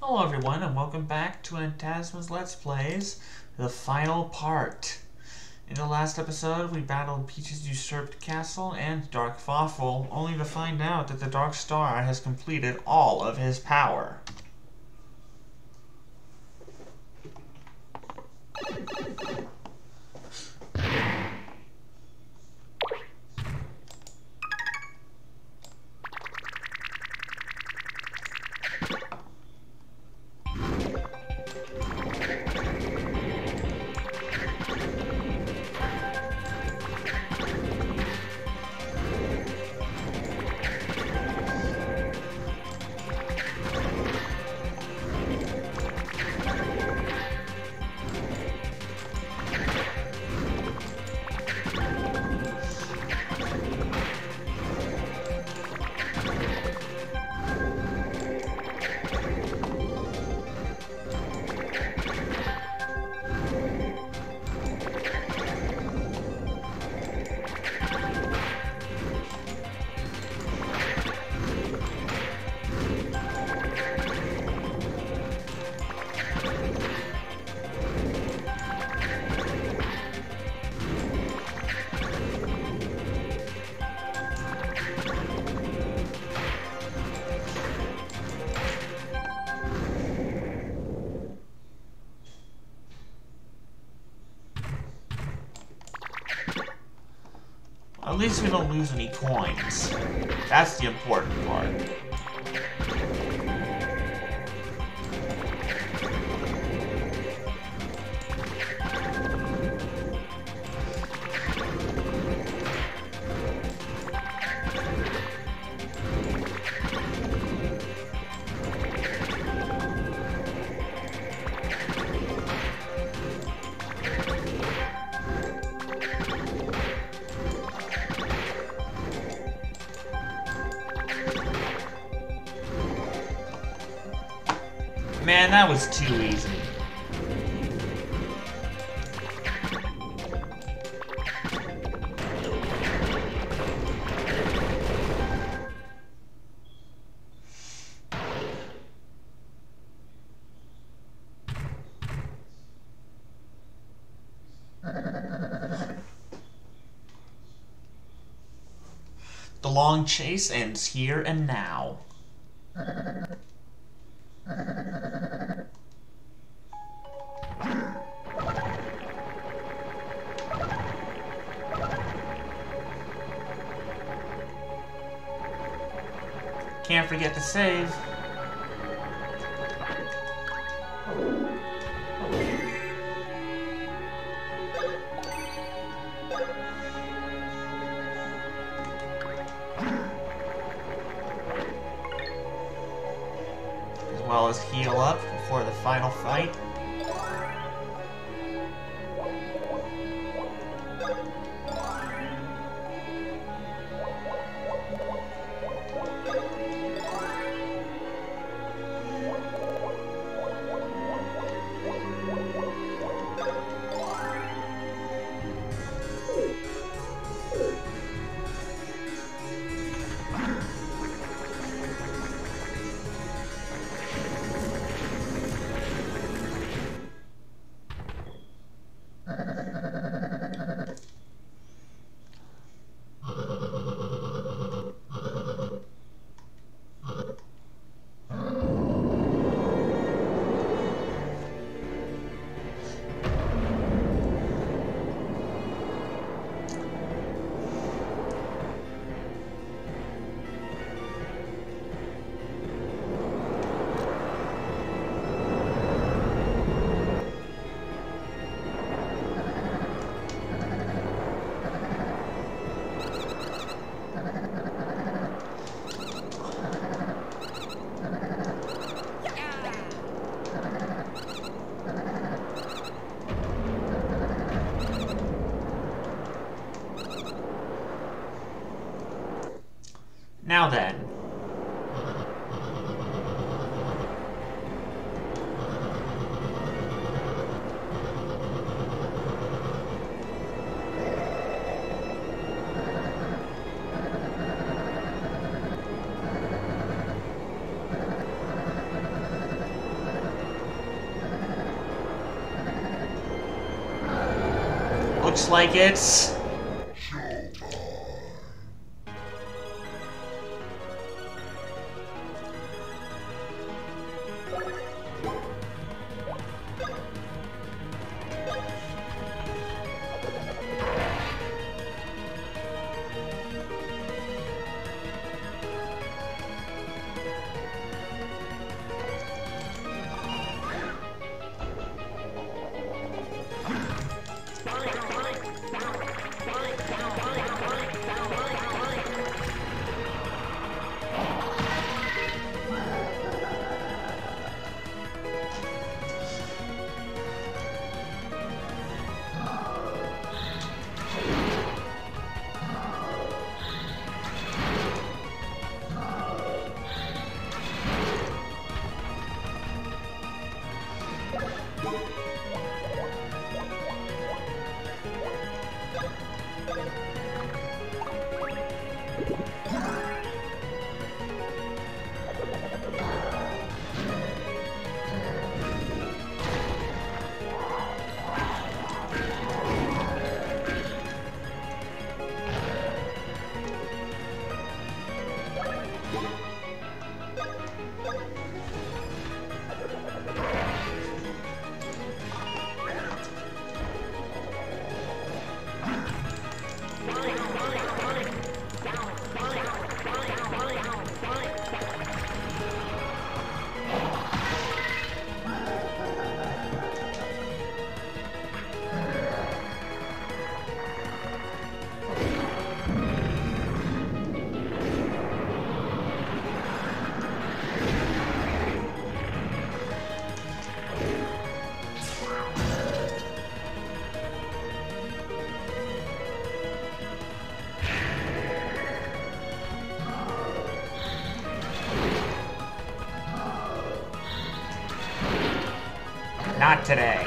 Hello everyone and welcome back to Antasma's Let's Plays, the final part. In the last episode we battled Peach's usurped castle and Dark Fawful, only to find out that the Dark Star has completed all of his power. At least we don't lose any coins. That's the important part. Man, that was too easy. The long chase ends here and now. Can't forget to save. As well as heal up before the final fight. Now then. Looks like it's... Not today.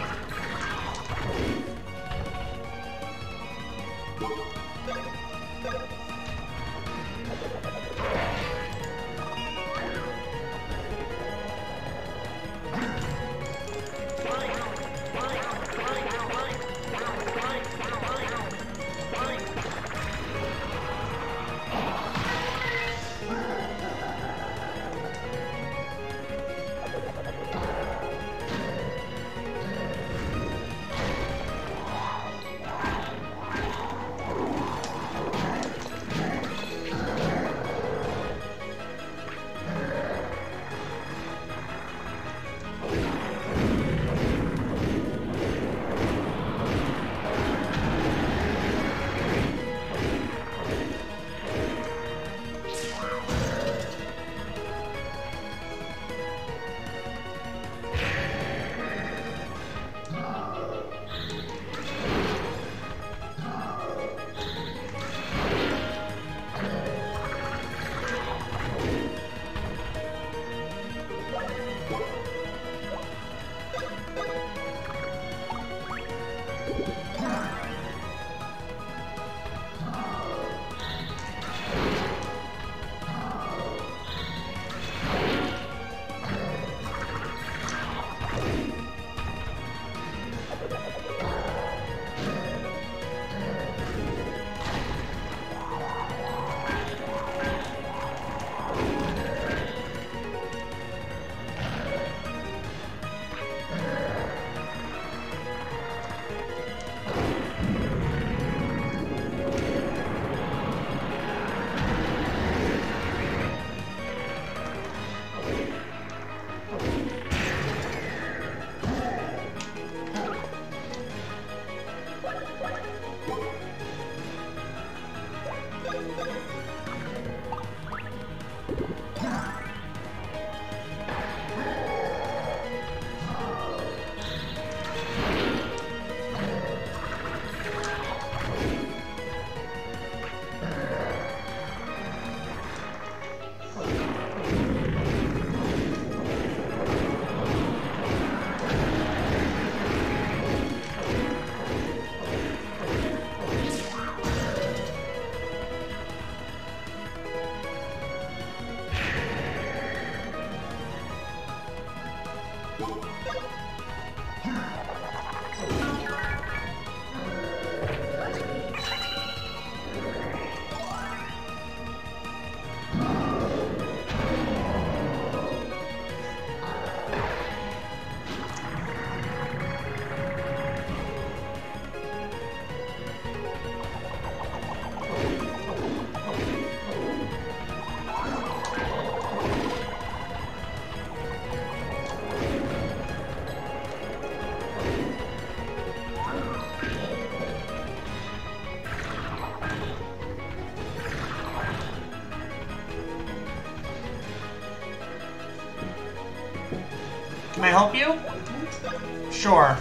Can I help you? Sure.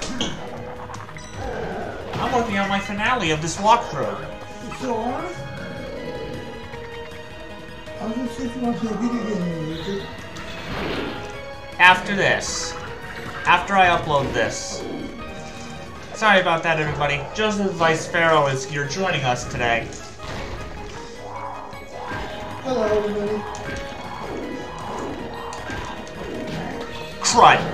I'm working on my finale of this walkthrough. You still are? I was gonna see if you want to play a video game with it. After this. After I upload this. Sorry about that, everybody. Joseph Vice-Pharaoh is here joining us today. Hello, everybody. Crud!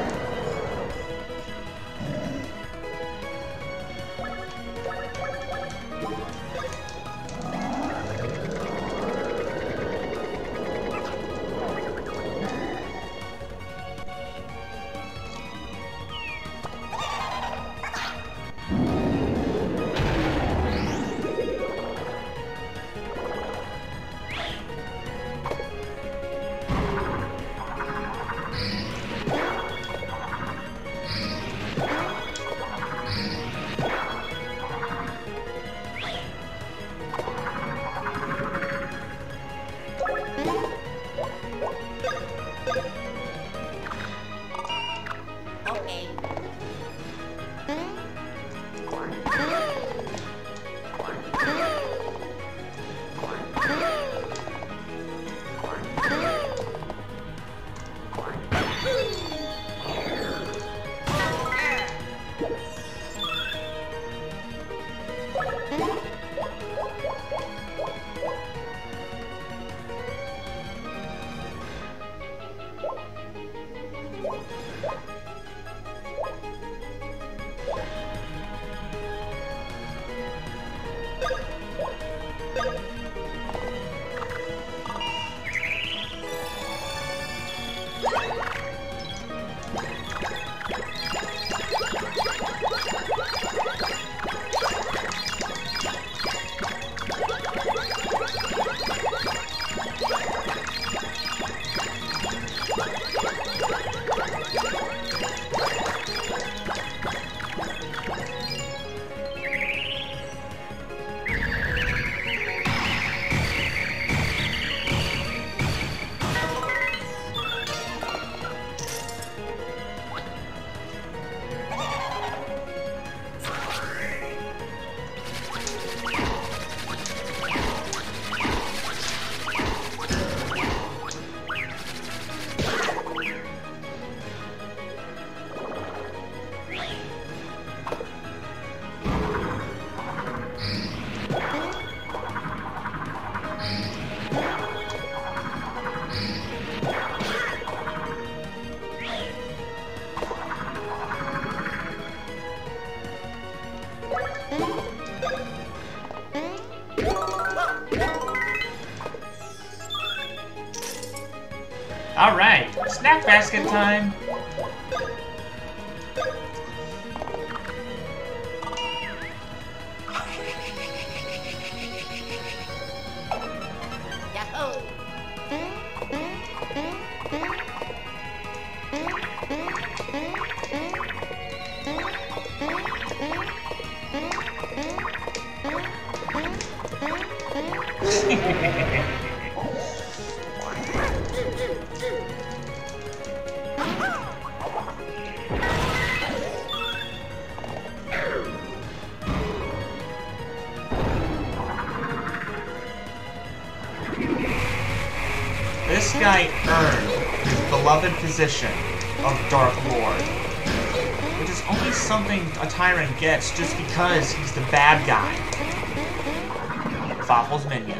Alright, snack basket time! This guy earned his beloved position of Dark Lord, which is only something a tyrant gets just because he's the bad guy. Foppl's minion.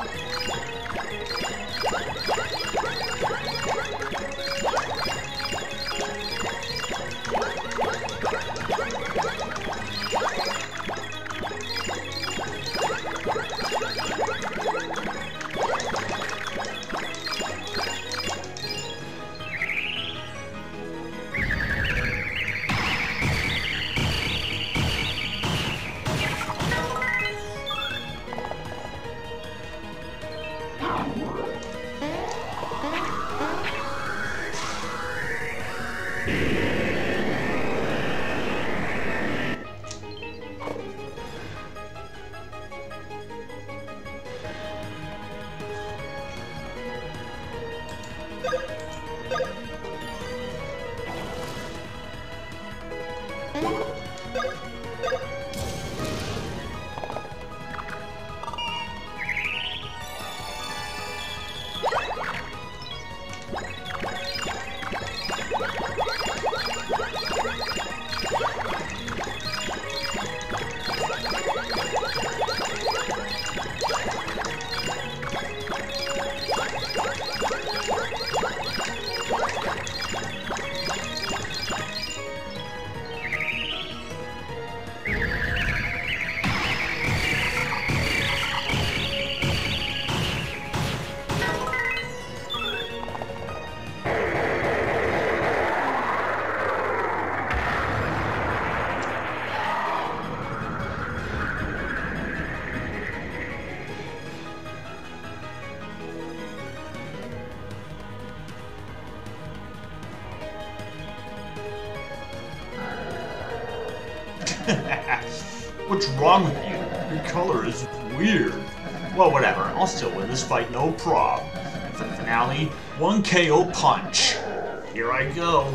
What's wrong with you? Your color is weird. Well, whatever. I'll still win this fight, no prob. And for the finale, 1 KO punch. Here I go.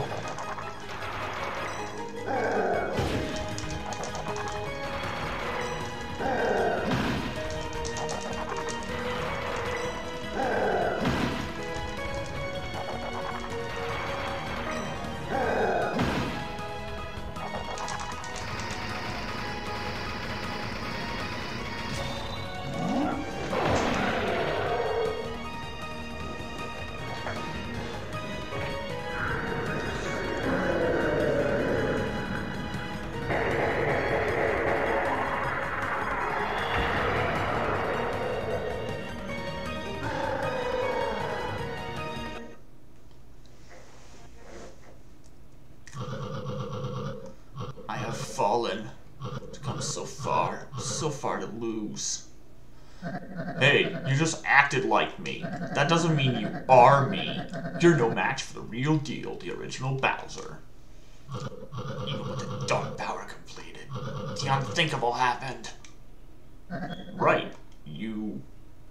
Fallen. To come so far to lose. Hey, you just acted like me. That doesn't mean you are me. You're no match for the real deal, the original Bowser. Even with the dark power completed, the unthinkable happened. Right, you...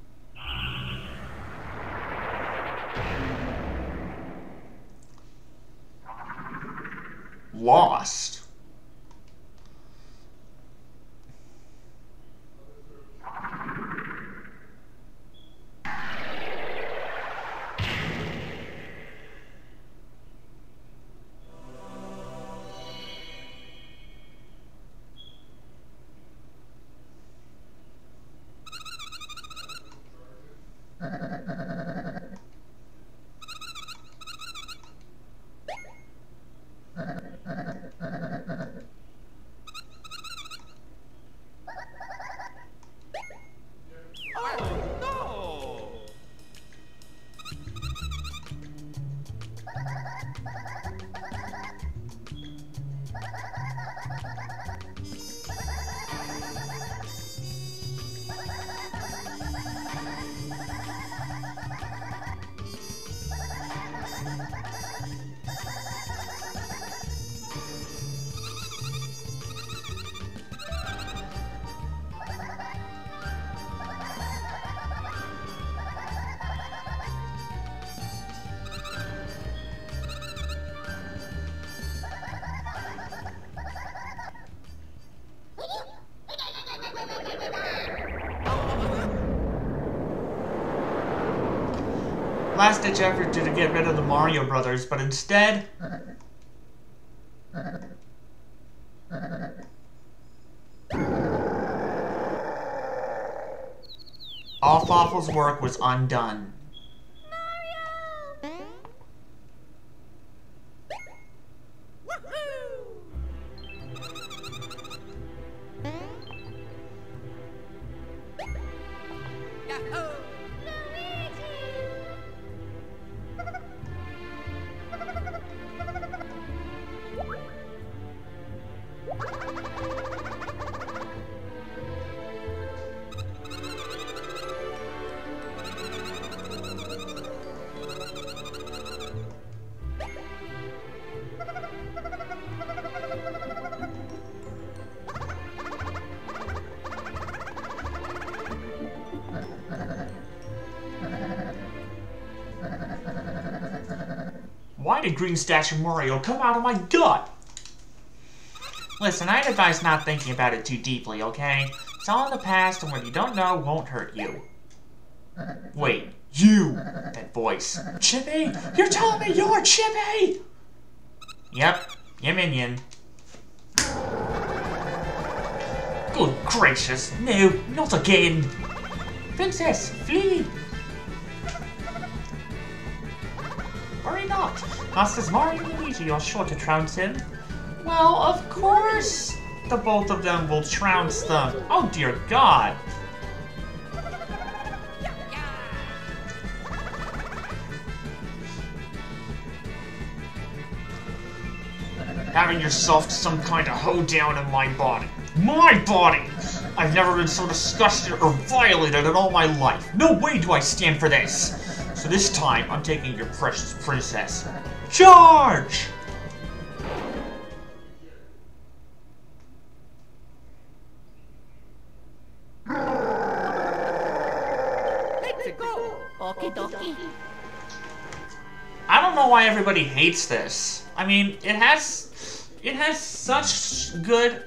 lost. Last-ditch effort to get rid of the Mario Brothers, but instead... All Fawful's work was undone. Why did Green Statue Mario come out of my gut? Listen, I'd advise not thinking about it too deeply, okay? It's all in the past, and what you don't know won't hurt you. Wait, you! That voice. Chippy? You're telling me you're Chippy?! Yep, your minion. Good gracious, no, not again! Princess, flee! Worry not. Masters Mario and Luigi are sure to trounce him. Well, of course the both of them will trounce them. Oh dear God. Having yourself some kind of hoedown in my body. My body! I've never been so disgusted or violated in all my life. No way do I stand for this. So this time, I'm taking your precious princess. Charge! Let's go! Okie dokie. I don't know why everybody hates this. I mean, it has such good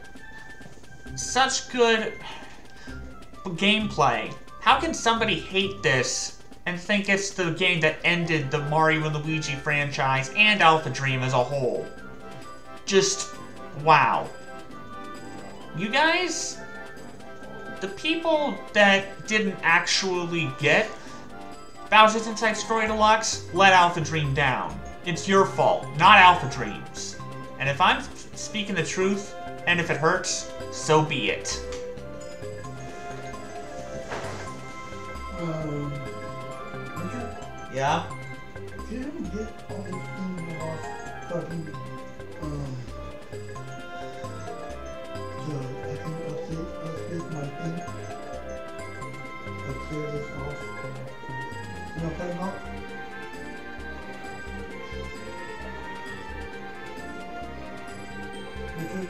gameplay. How can somebody hate this and think it's the game that ended the Mario and Luigi franchise and Alpha Dream as a whole? Just, wow. You guys, the people that didn't actually get Bowser's Inside Story Deluxe let Alpha Dream down. It's your fault, not Alpha Dream's. And if I'm speaking the truth, and if it hurts, so be it. Yeah? Can you get all these things off fucking, I can update my thing. Clear this off. You know what I'm talking about? Richard?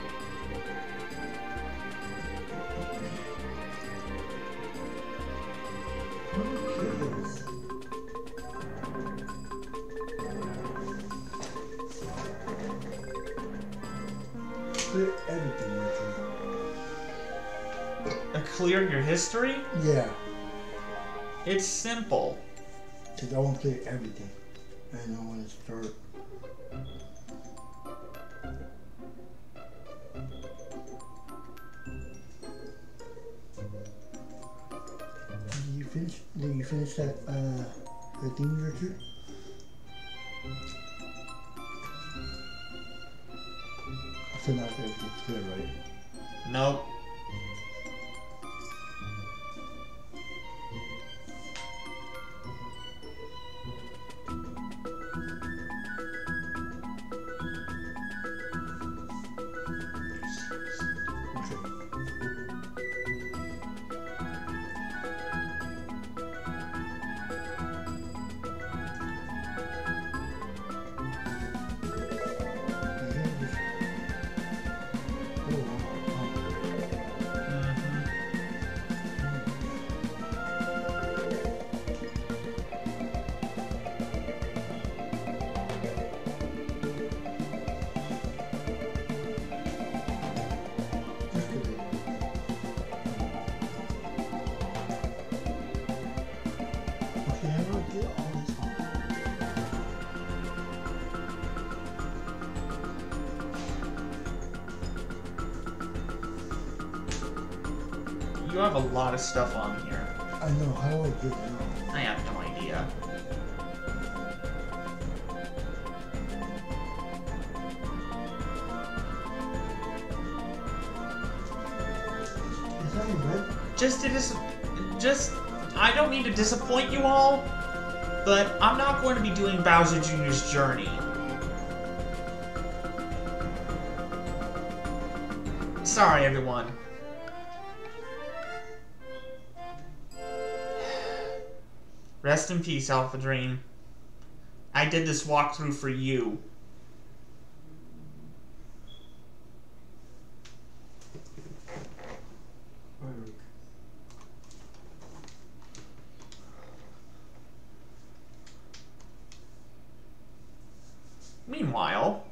How do you clear this? Clear everything, Richard. Clear your history? Yeah. It's simple. Because I want to clear everything. I know when to start. Did you finish that, the thing, Richard? So now everything's clear, right? Nope. You have a lot of stuff on here. I know, how do I get it? I have no idea. Is that in red? I don't mean to disappoint you all, but I'm not going to be doing Bowser Jr.'s Journey. Sorry, everyone. Rest in peace, Alpha Dream. I did this walkthrough for you. Meanwhile...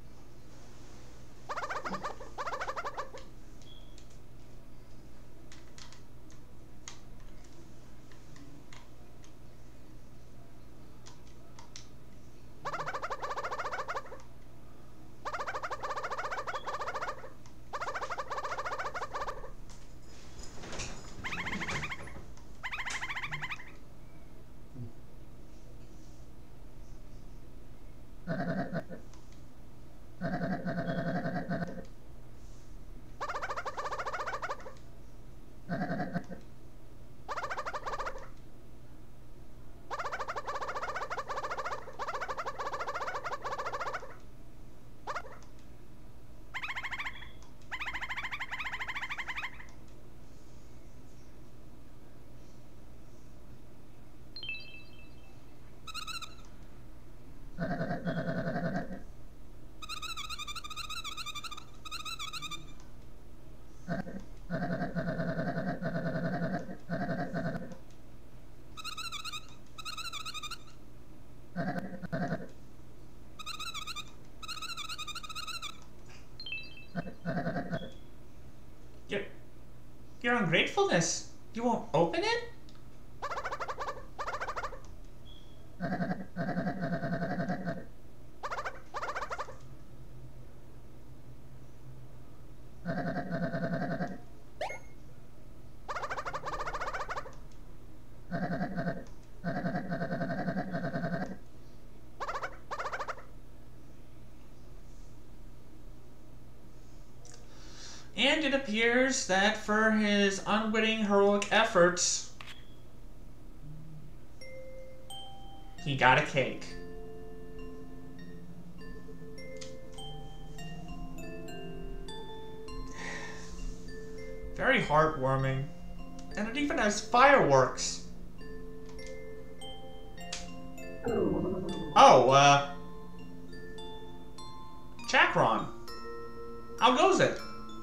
Your ungratefulness. You won't open it? And it appears that for his unwitting heroic efforts, he got a cake. Very heartwarming. And it even has fireworks. Oh, Chakron. How goes it?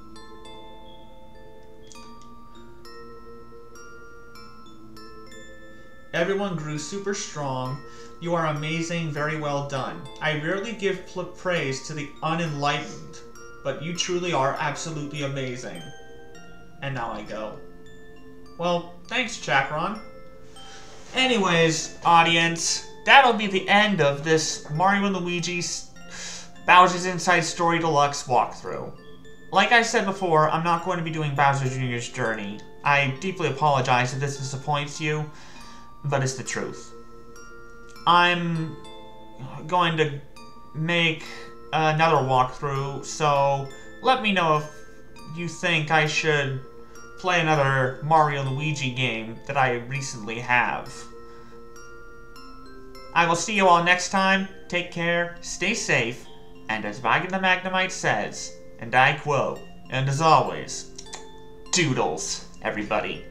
Everyone grew super strong. You are amazing, very well done. I rarely give praise to the unenlightened, but you truly are absolutely amazing. And now I go. Well, thanks, Chakron. Anyways, audience, that'll be the end of this Mario & Luigi's Bowser's Inside Story Deluxe walkthrough. Like I said before, I'm not going to be doing Bowser Jr.'s Journey. I deeply apologize if this disappoints you, but it's the truth. I'm going to make another walkthrough, so let me know if you think I should play another Mario & Luigi game that I recently have. I will see you all next time. Take care, stay safe, and as Vagan the Magnemite says, and I quote, and as always, doodles, everybody.